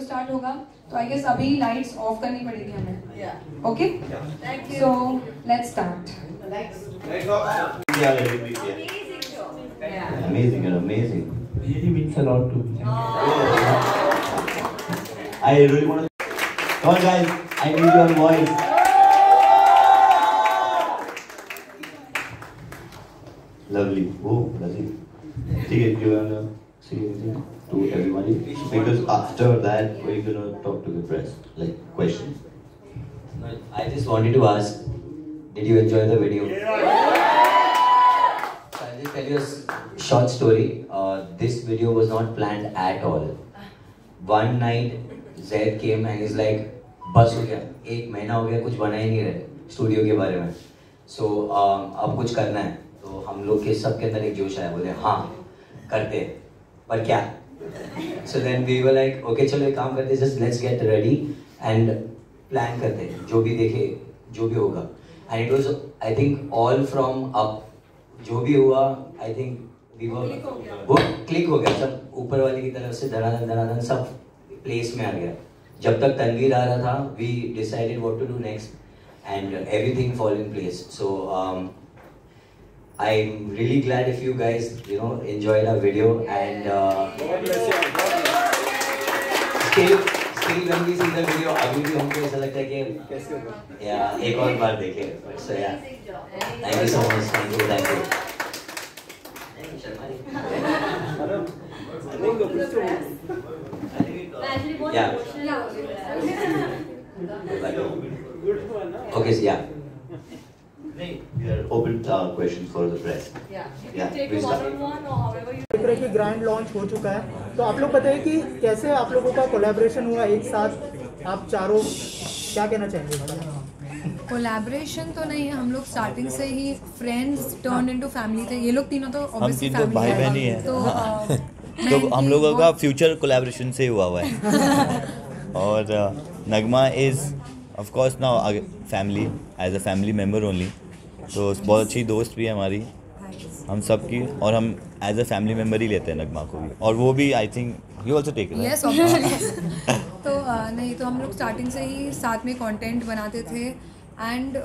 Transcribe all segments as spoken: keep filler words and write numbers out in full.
Start होगा, तो I guess अभी लाइट्स ऑफ करनी पड़ेगी हमें। Okay, so let's start. Amazing, you're amazing. Really means a lot to me. I really want to. Come on, guys. I need your voice. Lovely. Oh, lovely. ठीक है, you wanna say anything to everybody? Because after that, we're gonna talk to the press. Like questions. I just wanted to ask, did you enjoy the video? I'll just tell you a short story. Uh, this video was not planned at all. One night, Zaid came and he's like, बस हो गया, एक महीना हो गया, कुछ बना ही नहीं रहे स्टूडियो के बारे में. So uh, अब कुछ करना है. तो हम लोग के सबके अंदर एक जोश आया, बोले हाँ करते हैं, पर क्या? So then we were like, okay चलो एक काम करते हैं, just let's get ready and plan करते हैं, जो भी देखे, जो भी होगा. And it was, I think, all from up. जो भी हुआ, आई थिंक वी वर वो क्लिक हो गया, सब ऊपर वाले की तरफ से धड़ाधड़ धड़ाधड़ सब प्लेस में आ गया. जब तक तनवीर आ रहा था, we decided what to do next and everything fall in place. So I am really glad if you guys you know enjoyed our video and still still when we see the video, अभी भी हमको ऐसा लगता है कि या एक और बार देखें. सो या Thank you so much. Thank you. Thank you. Yeah. Okay. So yeah. We are open uh, questions for the press. Yeah. Yeah. Take We it start. one on one or however you. देख रहे कि grand launch हो चुका है, तो आप लोग बताइए कि कैसे आप लोगों का कोलैबोरेशन हुआ एक साथ, आप चारों क्या कहना चाहेंगे? कोलैबोरेशन तो नहीं है, हम लोग स्टार्टिंग से ही फ्रेंड्स टर्न इनटू फैमिली थे. ये लोग तीनों तो हम ऑब्वियसली तीन तो भाई बहन ही हैं. तो अ, तो मैं हम इनकी लोगों का बहुत- फ्यूचर कोलैबोरेशन से हुआ हुआ है. और Nagma is of course now family, as a family member only. तो बहुत अच्छी दोस्त भी है हमारी, हम सब की, और हम एज अ फैमिली मेम्बर ही लेते हैं नगमा को भी. और वो भी I think you also take it. Yes obviously. तो अ, नहीं, तो हम लोग स्टार्टिंग से ही साथ में कंटेंट बनाते थे एंड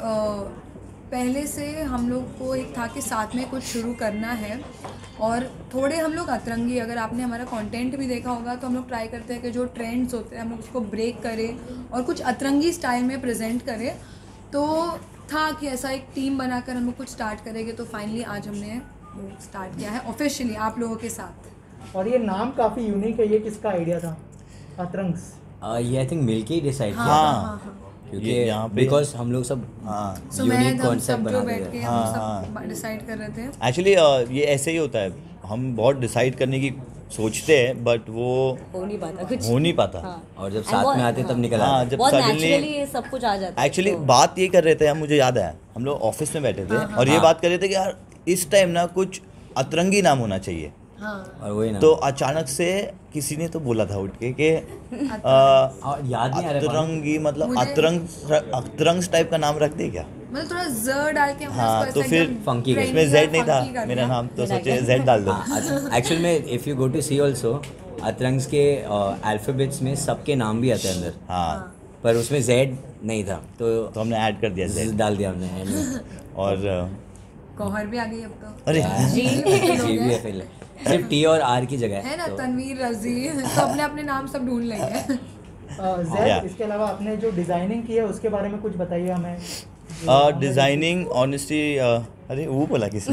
पहले से हम लोग को एक था कि साथ में कुछ शुरू करना है. और थोड़े हम लोग अतरंगी, अगर आपने हमारा कंटेंट भी देखा होगा तो हम लोग ट्राई करते हैं कि जो ट्रेंड्स होते हैं हम लोग उसको ब्रेक करें और कुछ अतरंगी स्टाइल में प्रेजेंट करें. तो था कि ऐसा एक टीम बनाकर हम लोग कुछ स्टार्ट करेंगे. तो फाइनली आज हमने स्टार्ट किया है ऑफिशियली आप लोगों के साथ. और ये नाम काफ़ी यूनिक है, ये किसका आइडिया था? अतरंग्स. ये आई थिंक मिलके ही डिसाइड किया, हाँ, क्योंकि ये यहाँ पे बिकॉज हम लोग सब हाँ सो मैं यूनिक हम कॉन्सेप्ट सब जो बना बैठ रहे के थे. हम हाँ, सब डिसाइड कर रहे थे. एक्चुअली ये ऐसे ही होता है, हम बहुत डिसाइड करने की सोचते हैं बट वो हो नहीं पाता कुछ. हो नहीं पाता. हाँ. और जब And साथ वो- में आते तब निकल हाँ, आते. जब बहुत सडनली नेचुरली सब कुछ आ जाता है. एक्चुअली तो- बात ये कर रहे थे हम, मुझे याद आया, हम लोग ऑफिस में बैठे थे और ये हाँ. बात कर रहे थे कि यार इस टाइम ना कुछ अतरंगी नाम होना चाहिए. और वही ना, तो अचानक से किसी ने तो बोला था उठ के कि आ, और याद नहीं आ रहा कौन. अतरंगी मतलब मुझे- अतरंग अतरंग टाइप का नाम रख दे क्या. मतलब थोड़ा ज डाल के हमने हाँ, उसको तो ऐसा फिर एकदम funky कर- इसमें trendy जेड और नहीं था, funky कर मेरा दिया. नाम तो सोचे जेड डाल दो. एक्चुअल में if you go to see also, Atrangs के अल्फ़ाबेट्स में सबके नाम भी आते हैं अंदर, हाँ, पर उसमें जेड नहीं था, तो तो हमने ऐड कर दिया जेड. डाल दिया हमने. और गौहर भी आ गई अब तो. अरे जी भी है, फिर सिर्फ टी और आर की जगह है ना, तो तनवीर, रजी, तो अपने अपने नाम सब ढूंढ लेंगे. जैद, Yeah. इसके अलावा आपने जो डिज़ाइनिंग की है उसके बारे में कुछ बताइए हमें. डिज़ाइनिंग ऑनेस्टली अरे वो बोला किसी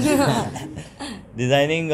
डिज़ाइनिंग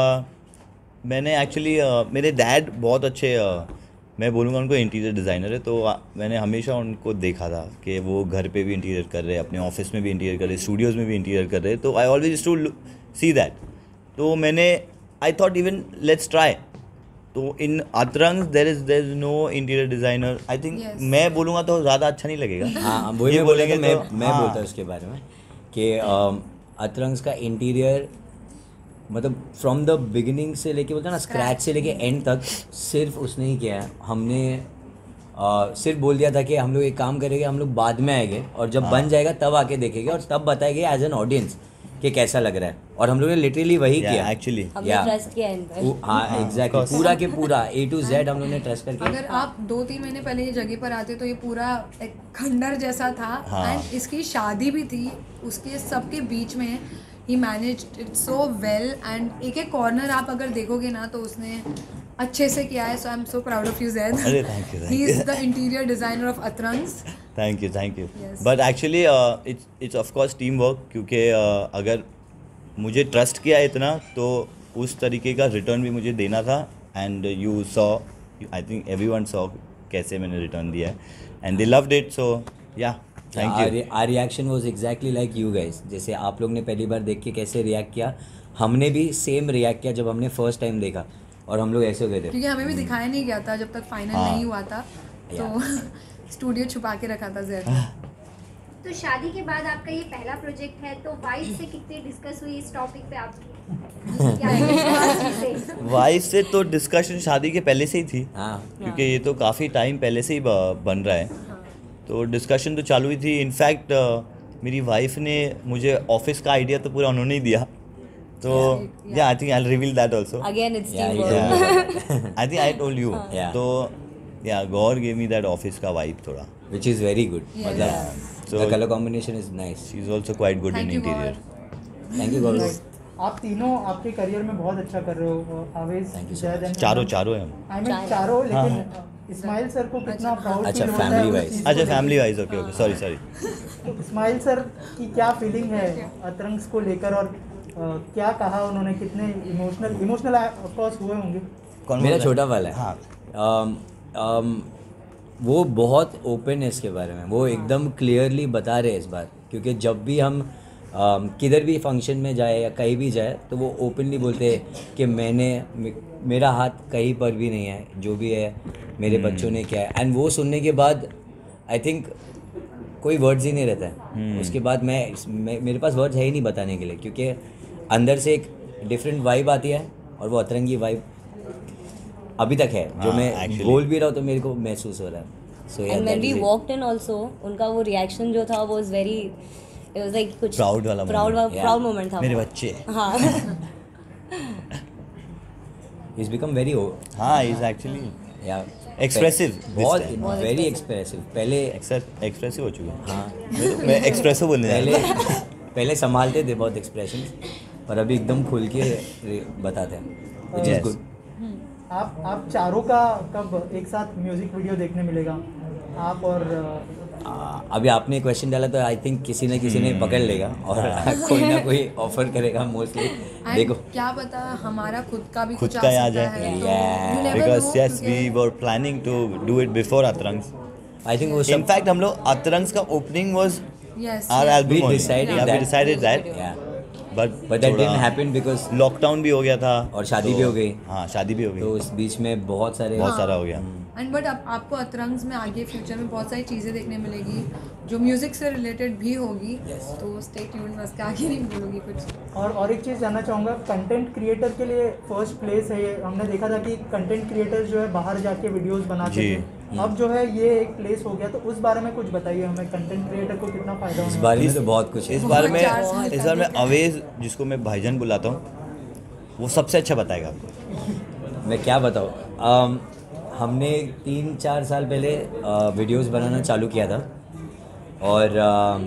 मैंने एक्चुअली मेरे डैड बहुत अच्छे uh, मैं बोलूँगा उनको इंटीरियर डिज़ाइनर है. तो uh, मैंने हमेशा उनको देखा था कि वो घर पे भी इंटीरियर कर रहे हैं, अपने ऑफिस में भी इंटीरियर कर रहे, स्टूडियोज़ में भी इंटीरियर कर रहे. तो I always to see that. तो मैंने I thought even let's try. तो in Atrang there is there is no interior designer. I think Yes. मैं बोलूँगा तो ज़्यादा अच्छा नहीं लगेगा. हाँ, वही ये मैं बोलेंगे बोलेंगे मैं तो- मैं हाँ. बोलता हूँ उसके बारे में कि अतरंग्स का इंटीरियर मतलब फ्रॉम द बिगिनिंग से लेके बोलते हैं ना, स्क्रैच से लेके एंड तक सिर्फ उसने ही किया है. हमने uh, सिर्फ बोल दिया था कि हम लोग एक काम करेंगे, हम लोग बाद में आएंगे और जब बन जाएगा तब आके देखेंगे और तब बताएंगे एज एन ऑडियंस कि कैसा लग रहा है, और हम लोग ने लिटरली वही Yeah, किया actually. हमने Yeah. ट्रस्ट किया इन पर। वो- हाँ एग्जैक्टली, पूरा के पूरा ए टू जेड हम लोग ने ट्रस्ट करके। अगर आप दो तीन महीने पहले ये जगह पर आते तो ये पूरा एक खंडर जैसा था। हाँ। एंड इसकी शादी भी थी, उसके सबके बीच में ही managed it so well. And एक एक कॉर्नर आप अगर देखोगे ना तो उसने अच्छे से किया है। So I am so proud of you Zaid. अरे thank you, thank he you. Is the interior designer of Atrangs. Thank you thank you Yes. But actually it's it's of course team work, क्योंकि uh, अगर मुझे trust किया इतना तो उस तरीके का रिटर्न भी मुझे देना था। And you saw, I think everyone saw कैसे मैंने रिटर्न दिया है, and they loved it. So yeah thank you. Our reaction was exactly like you guys. जैसे आप लोग ने पहली बार देख के कैसे रिएक्ट किया, हमने भी सेम रिएक्ट किया जब हमने फर्स्ट टाइम देखा, और हम लोग ऐसे हो गए थे। क्योंकि हमें भी दिखाया नहीं गया था जब तक फाइनल हाँ। नहीं हुआ था, तो स्टूडियो छुपा के रखा था ज़ैद ने। तो शादी के बाद आपका ये पहला प्रोजेक्ट है, तो वाइफ से कितनी डिस्कस हुई इस टॉपिक पे आपकी? क्या है से? वाइफ से तो डिस्कशन शादी के पहले से ही थी, हाँ क्योंकि ये तो काफ़ी टाइम पहले से ही ब- बन रहा है, तो डिस्कशन तो चालू ही थी। इनफैक्ट मेरी वाइफ ने मुझे ऑफिस का आइडिया तो पूरा उन्होंने ही दिया, तो yeah I think I will reveal that also. Again it's Yeah, team yeah. Work. I think I told you. Yeah. तो yeah Gaur gave me that office का वाइब थोड़ा। Which is very good. Yeah. मतलब So- the colour combination is nice. She is also quite good in Thank you, interior. Gaur. Thank you Gaurav. आप तीनों आपके career में बहुत अच्छा कर रहे हो, आवेज, Thank you so Zaid and चारों अमन। चारों हैं हम। आई मीन चारों। चारों, हाँ, लेकिन इस्माइल सर को कितना प्राउड अच्छा, फील होता है family उस wise. चीज़ को अच्छा लेके। Family wise, okay okay, sorry sorry. तो इस्माइल सर की क्या फीलिंग है अतरंग्स को लेकर, और अ, क्या कहा उन्होंने, कितने इमोशनल इमोशनल ऑफ कोर्स हुए होंगे? कौन मेरा बोल रहा है? छोटा वाला है। हाँ। um, um, वो बहुत ओपन है इसके बारे में, वो एकदम क्लियरली बता रहे हैं इस बार, क्योंकि जब भी हम um, किधर भी फंक्शन में जाए या कहीं भी जाए तो वो ओपनली बोलते हैं कि मैंने मे- मेरा हाथ कहीं पर भी नहीं है, जो भी है मेरे बच्चों ने किया है। एंड वो सुनने के बाद आई थिंक कोई वर्ड्स ही नहीं रहता है। उसके बाद मैं, मैं मेरे पास वर्ड्स है ही नहीं बताने के लिए, क्योंकि अंदर से एक डिफरेंट वाइब आती है, और वो अतरंगी वाइब अभी तक है, जो हाँ, मैं actually. बोल भी रहा हूँ तो मेरे को महसूस हो रहा है। So and when we walked in also, उनका वो रिएक्शन जो था was very, it was like कुछ Proud वाला प्राउड moment. प्राउड मोमेंट था मेरे वो। बच्चे। हाँ। इज बिकम वेरी हाँ, is actually yeah Expressive this बहुत time. बहुत वेरी expressive. एक्सप्रेसिव। पहले एक्सप्रेसिव हो चुके हैं। हाँ मैं- मैं एक्सप्रेसिव बोलने जा पहले रहा हूँ। पहले संभालते थे बहुत एक्सप्रेशन, और अभी एकदम खुल के रे- बताते हैं, विच इज़ Yes. गुड। आप आप चारों का कब एक साथ म्यूजिक वीडियो देखने मिलेगा, आप और अ, आ, अभी आपने क्वेश्चन डाला तो आई थिंक किसी न किसी ने पकड़ लेगा, और कोई ना कोई ऑफर करेगा मोस्टली। एंड देखो क्या पता हमारा खुद का भी खुद कुछ का आ ही आ सकता जाए। है, तो Yeah. you never Because know, yes, we क्योंकि- were planning to do it before Atarang's. I think वो सब इनफैक्ट हम लोग अतरंग्स का opening was Yes, our yes. Album We only. decided Yeah, we that. decided that. Yeah. But But that didn't happen because lockdown भी हो गया था, और शादी तो- भी हो गई। हाँ, शादी भी हो तो गई, उस बीच में बहुत सारे बहुत सारा हो गया। एंड बट आप, आपको अतरंग्स में आगे फ्यूचर में बहुत सारी चीज़ें देखने मिलेगी जो म्यूजिक से रिलेटेड भी होगी। Yes. तो स्टे ट्यून्ड, मैं उसके आगे नहीं बोलूँगी कुछ। और और एक चीज़ जानना चाहूँगा, कंटेंट क्रिएटर के लिए फर्स्ट प्लेस है ये। हमने देखा था कि कंटेंट क्रिएटर जो है बाहर जाके वीडियोस बनाते जी। थे, अब जो है ये एक प्लेस हो गया, तो उस बारे में कुछ बताइए हमें, कंटेंट क्रिएटर को कितना फ़ायदा इस होगा? बारे में तो बहुत कुछ इस है। बारे में चार साल इस का बार में देखा। अवेज, जिसको मैं भाईजान बुलाता हूँ, वो सबसे अच्छा बताएगा आपको। मैं क्या बताऊँ, um, हमने तीन चार साल पहले वीडियोस बनाना चालू किया था, और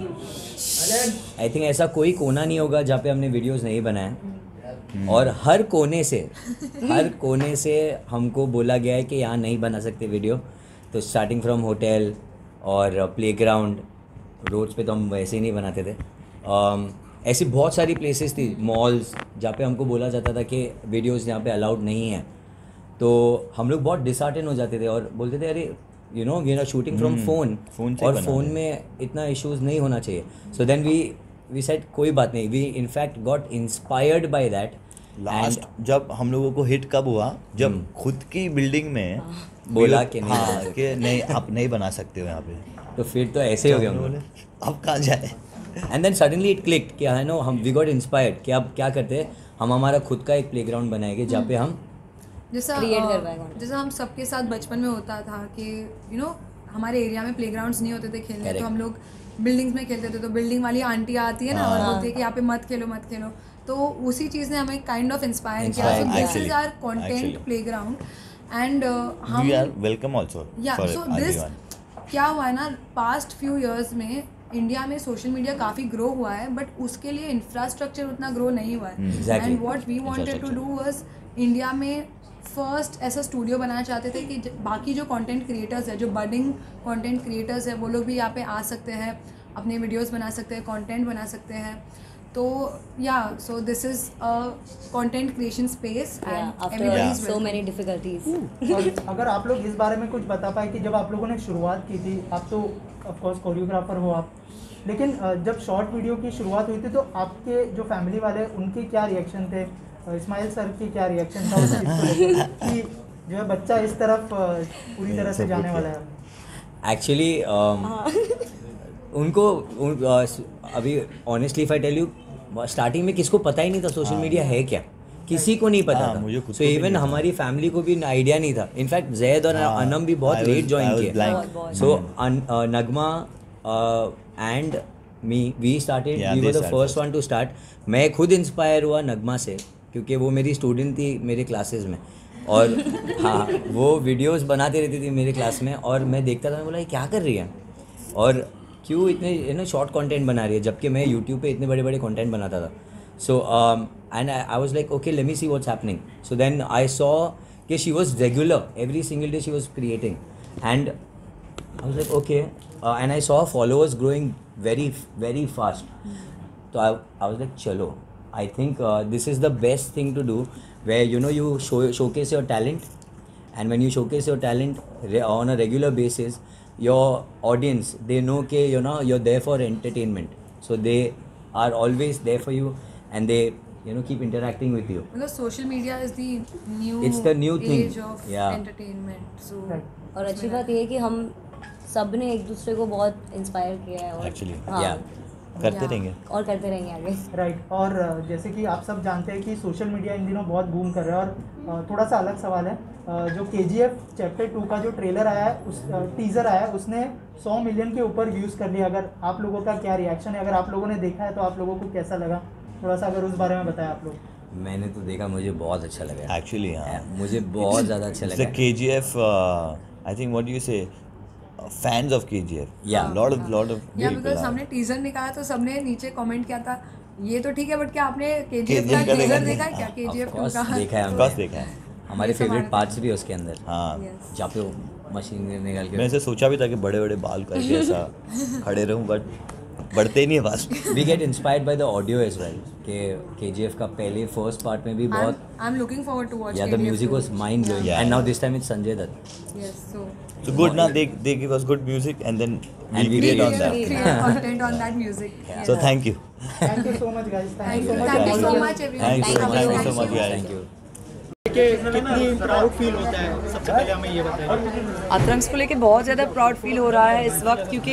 आई थिंक ऐसा कोई कोना नहीं होगा जहाँ पे हमने वीडियोस नहीं बनाए, और हर कोने से हर कोने से हमको बोला गया है कि यहाँ नहीं बना सकते वीडियो। तो स्टार्टिंग फ्रॉम होटल और प्लेग्राउंड, रोड्स पे तो हम वैसे ही नहीं बनाते थे। um, ऐसी बहुत सारी प्लेसेस थी, मॉल्स, जहाँ पे हमको बोला जाता था कि वीडियोस यहाँ पे अलाउड नहीं है। तो हम लोग बहुत डिसहार्टन हो जाते थे और बोलते थे अरे you know we are shooting from phone, phone से ही और बना फ़ोन रहे हैं। में इतना इश्यूज नहीं होना चाहिए। So then we we said कोई बात नहीं, we in fact got inspired by that. Last जब हम लोगों को हिट कब हुआ, जब खुद की बिल्डिंग में बोला कि नहीं हाँ, बना सकते। कि नहीं आप नहीं बना सकते हो यहाँ पे, तो फिर तो ऐसे ही हो गया हम बोले लोग। अब कहाँ जाए। And then suddenly it clicked कि आई नो हम वी गॉट इंस्पायर्ड कि अब क्या करते हैं, हम हमारा खुद का एक प्लेग्राउंड बनाएंगे जहाँ पे हम जैसा Create अ, कर पाएगा। जैसा हम सबके साथ बचपन में होता था कि यू नो हमारे एरिया में प्लेग्राउंड्स नहीं होते थे खेलने, Correct. तो हम लोग बिल्डिंग्स में खेलते थे, तो बिल्डिंग वाली आंटी आती है ना और बोलती है कि यहाँ पे मत खेलो मत खेलो, तो उसी चीज़ ने हमें काइंड ऑफ इंस्पायर किया. So this is our content playground and हम we are welcome also yeah for so this क्या हुआ है ना, पास्ट फ्यू इयर्स में इंडिया में सोशल मीडिया काफ़ी ग्रो हुआ है, बट उसके लिए इंफ्रास्ट्रक्चर उतना ग्रो नहीं हुआ है. Exactly. And what we wanted to do was India में फर्स्ट ऐसा स्टूडियो बनाना चाहते थे कि ज- बाकी जो कंटेंट क्रिएटर्स है, जो बडिंग कंटेंट क्रिएटर्स है, वो लोग भी यहाँ पे आ सकते हैं, अपने वीडियोस बना सकते हैं, कंटेंट बना सकते हैं. तो या so this is a content creation space Yeah, and after everybody is so many difficulties. और अगर आप लोग इस बारे में कुछ बता पाए कि जब आप लोगों ने शुरुआत की थी, आप तो ऑफकोर्स कोरियोग्राफर हो आप, लेकिन अ, जब शॉर्ट वीडियो की शुरुआत हुई थी तो आपके जो फैमिली वाले उनके क्या रिएक्शन थे, अ, इस्माइल सर की क्या रिएक्शन था उस चीज़ को लेकर कि जो है बच्चा इस तरफ अ, पूरी तरह से जाने वाला है? एक्चुअली उनको उन, uh, अभी honestly if I tell you, starting में किसको पता ही नहीं था सोशल मीडिया है क्या, किसी को नहीं पता हाँ, था. मुझे खुद सो को भी इवन नहीं हमारी फैमिली को भी आइडिया नहीं था. इनफैक्ट जैद और हाँ, अनम भी बहुत I late was- join I was किए. blank. बहुत, बहुत. So Nagma and me we started, Yeah, we they were the started first first. One to start. मैं खुद इंस्पायर हुआ नगमा से, क्योंकि वो मेरी स्टूडेंट थी मेरे क्लासेस में, और हाँ वो वीडियोस बनाती रहती थी मेरे क्लास में, और मैं देखता था, मैं बोला ये क्या कर रही है और क्यों इतने यू नो शॉर्ट कंटेंट बना रही है, जबकि मैं यूट्यूब पे इतने बड़े बड़े कंटेंट बनाता था. So and I was like okay let me see what's happening. So then I saw कि she was regular, every single day she was creating, and I was like okay, and I saw followers growing very very fast. तो I I was like चलो, I think uh, this is the best thing to do, where you know you show showcase your talent, and when you showcase your talent re- on a regular basis, your audience, they know कि you know you're there for entertainment, so they are always there for you, and they you know keep interacting with you. because social media is the new It's the new thing. age of Yeah. entertainment. So और अच्छी बात ये है कि हम सब ने एक दूसरे को बहुत इंस्पायर किया है, और Actually. हाँ, Yeah. करते Yeah. रहेंगे. और करते रहेंगे आगे. राइट. और अ, जैसे कि आप सब जानते हैं कि सोशल मीडिया इन दिनों बहुत बूम कर रहा है, और अ, थोड़ा सा अलग सवाल है, अ, जो के जी एफ चैप्टर टू का जो ट्रेलर आया है, उस टीज़र आया है, उसने सौ मिलियन के ऊपर व्यूज़ कर लिया. अगर आप लोगों का क्या रिएक्शन है, अगर आप लोगों ने देखा है तो आप लोगों को कैसा लगा, थोड़ा सा अगर उस बारे में बताएं आप लोग. मैंने तो देखा, मुझे बहुत अच्छा लगा. Actually, हाँ. मुझे बहुत ज़्यादा अच्छा It's the लगा. K G F. Uh, I think what do you say? Uh, fans of K G F. Yeah. Lot of lot of या people बिकॉज are. हमने टीजर निकाला तो सबने नीचे कमेंट किया था ये तो ठीक है, बट क्या आपने केजीएफ K G F का का टीजर देखा देखा है क्या, केजीएफ Of टू course, का? देखा है Of हमने. course देखा है. हमारे ये सब फेवरेट हमारे- पार्ट्स भी है उसके अंदर, हाँ. Yes. जहाँ पे वो मशीन निकाल के. मैं ऐसे सोचा भी था कि बड़े बड़े बाल करके ऐसा खड़े रहूं, बट बढ़ते ही नहीं है बाल. We get inspired by the audio as well. कि K G F का पहले first part में भी I'm, बहुत, I'm looking forward to watch yeah, the K G F music two. was mind blowing, Yeah. and now this time it's Sanjay Dutt. Yes, so So good now. They they give us good music and then we And we create create on that. create, create content on that music. Yes. So thank you. Thank you so much guys. Thank you, so much. thank you so Thank you. much everyone. Thank you so much. Thank you so much, guys. Thank you. कि कितनी proud feel होता है, सबसे पहले हमें ये बताइए. अतरंग्स को लेके बहुत ज़्यादा प्राउड फील हो रहा है इस वक्त, क्योंकि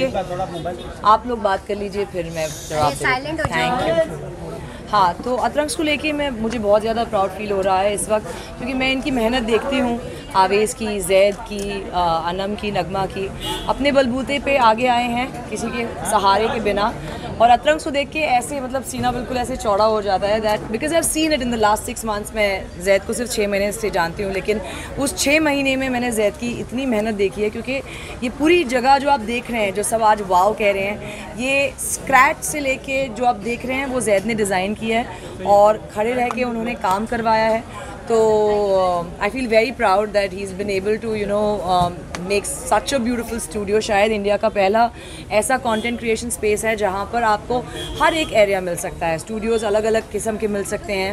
आप लोग बात कर लीजिए फिर मैं जवाब ये silent हो थैंक जाओ। यू. हाँ, तो अतरंग्स को लेके मैं मुझे बहुत ज़्यादा प्राउड फील हो रहा है इस वक्त, क्योंकि मैं इनकी मेहनत देखती हूँ, आवेज़ की, जैद की, आ, अनम की, नगमा की, अपने बलबूते पे आगे आए हैं किसी के सहारे के बिना, और अतरंग्स को देख के ऐसे मतलब सीना बिल्कुल ऐसे चौड़ा हो जाता है. That because I have seen it in the last six months. मैं जैद को सिर्फ छः महीने से जानती हूँ, लेकिन उस छः महीने में मैंने जैद की इतनी मेहनत देखी है, क्योंकि ये पूरी जगह जो आप देख रहे हैं, जो सब आज वाव कह रहे हैं, ये स्क्रैच से लेके जो आप देख रहे हैं वो जैद ने डिज़ाइन किया है और खड़े रह के उन्होंने काम करवाया है. तो I feel very proud that he is been able to you know make such a beautiful studio. शायद इंडिया का पहला ऐसा कंटेंट क्रिएशन स्पेस है जहाँ पर आपको हर एक एरिया मिल सकता है. स्टूडियोज़ अलग अलग किस्म के मिल सकते हैं,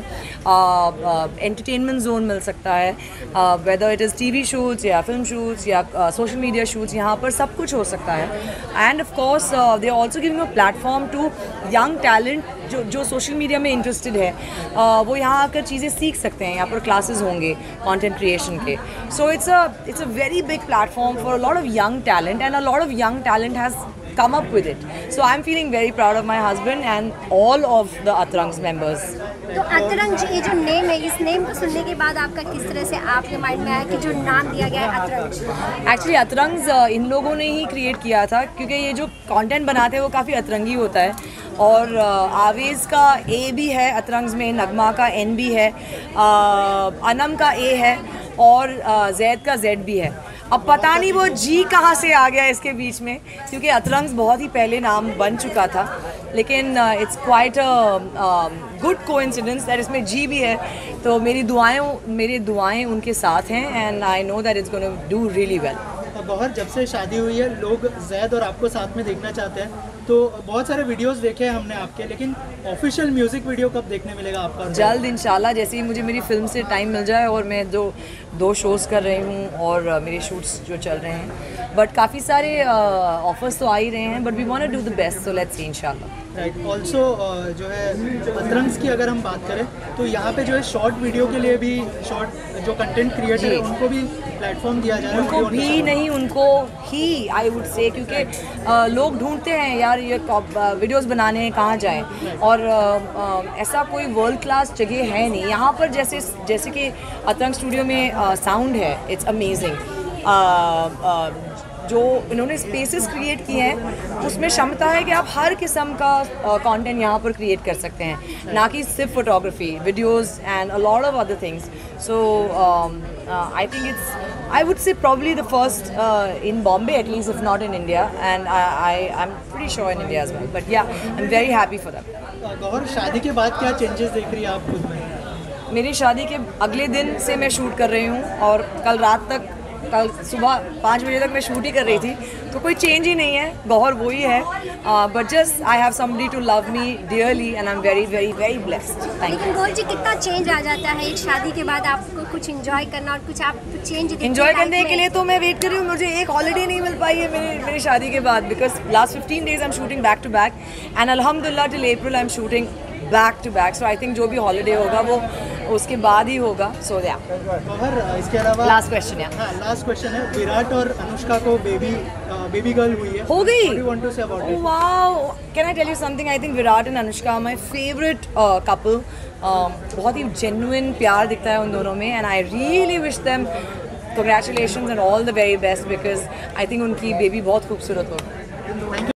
एंटरटेनमेंट जोन मिल सकता है, whether it is TV shoots या फिल्म शूट्स या सोशल मीडिया शूट्स, यहाँ पर सब कुछ हो सकता है. And of course they are also giving a platform to young talent जो जो सोशल मीडिया में इंटरेस्टेड है, uh, वो यहाँ आकर चीज़ें सीख सकते हैं. यहाँ पर क्लासेस होंगे कंटेंट क्रिएशन के. So it's a it's a very big platform for a lot of young talent, and a lot of young talent has come up with it. So I'm feeling very proud of my husband and all of the Atrangs members. तो अतरंग ये जो name है, इस name को सुनने के बाद आपका किस तरह से आपके माइंड में आया कि जो नाम दिया गया है अतरंग? एक्चुअली अतरंग्स इन लोगों ने ही क्रिएट किया था, क्योंकि ये जो कंटेंट बनाते हैं वो काफ़ी अतरंगी होता है, और आवेज़ का ए भी है अतरंग्स में, नगमा का एन भी है, अनम का ए है, और जैद का जेड भी है। अब पता नहीं वो जी कहाँ से आ गया इसके बीच में, क्योंकि अतरंग्स बहुत ही पहले नाम बन चुका था, लेकिन it's quite a good coincidence that इसमें जी भी है। तो मेरी दुआएं मेरी दुआएं उनके साथ हैं, and I know that it's gonna do really well. Gauahar, जब से शादी हुई है लोग जैद और आपको साथ में देखना चाहते हैं, तो बहुत सारे वीडियोस देखे हैं हमने आपके, लेकिन ऑफिशियल म्यूजिक वीडियो कब देखने मिलेगा आपका? जल्द इंशाल्लाह, जैसे ही मुझे मेरी फिल्म से टाइम मिल जाए, और मैं जो दो शोज़ कर रही हूँ और uh, मेरे शूट्स जो चल रहे हैं, बट काफ़ी सारे ऑफर्स uh, तो आ ही रहे हैं, but we want to do the best, so let's see इंशाल्लाह। राइट, ऑल्सो जो है अतरंग्स की अगर हम बात करें तो यहाँ पे जो है शॉर्ट वीडियो के लिए भी, शॉर्ट जो कंटेंट क्रिएटर है उनको भी प्लेटफॉर्म दिया जा रहा है। उनको भी नहीं, उनको ही आई वुड से, क्योंकि uh, लोग ढूंढते हैं यार ये वीडियोस बनाने कहाँ जाएं, और uh, uh, ऐसा कोई वर्ल्ड क्लास जगह है नहीं यहाँ पर, जैसे जैसे कि अतरंग स्टूडियो में साउंड uh, है, इट्स अमेजिंग। जो इन्होंने स्पेसेस क्रिएट किए हैं उसमें क्षमता है कि आप हर किस्म का कंटेंट uh, यहाँ पर क्रिएट कर सकते हैं, ना कि सिर्फ photography, videos and a lot of other things. So I think it's, I would say probably the first uh, in Bombay at least, if not in India, and I, I I'm pretty sure in India as well. But yeah, I'm very happy for them. Gauahar, शादी के बाद क्या changes देख रही है आप खुद में? मेरी शादी के अगले दिन से मैं शूट कर रही हूँ, और कल रात तक, कल सुबह पाँच बजे तक मैं शूट ही कर रही थी, तो कोई चेंज ही नहीं है, गौहर वही है, but just I have somebody to love me dearly and I am very very very blessed. Thank you. लेकिन गौहर जी, कितना चेंज आ जाता है एक शादी के बाद, आपको कुछ एंजॉय करना और कुछ आप चेंज एंजॉय करने के लिए तो मैं वेट कर रही हूँ, मुझे एक हॉलीडे नहीं मिल पाई है मेरी मेरी शादी के बाद, because last fifteen days I am shooting back to back, and अल्हम्दुलिल्लाह till April I am shooting back to back, so I think जो भी हॉलीडे होगा वो उसके बाद ही होगा। सो या गौहर, इसके अलावा लास्ट क्वेश्चन है, हाँ लास्ट क्वेश्चन है, विराट और अनुष्का को बेबी बेबी गर्ल हुई है, हो गई? What do you want to say about it? Wow, can I tell you something? I think Virat and Anushka are my favourite couple. बहुत ही जेन्युइन प्यार दिखता है उन दोनों में, and I really wish them congratulations and all the very best, because I think उनकी baby बहुत खूबसूरत होगी।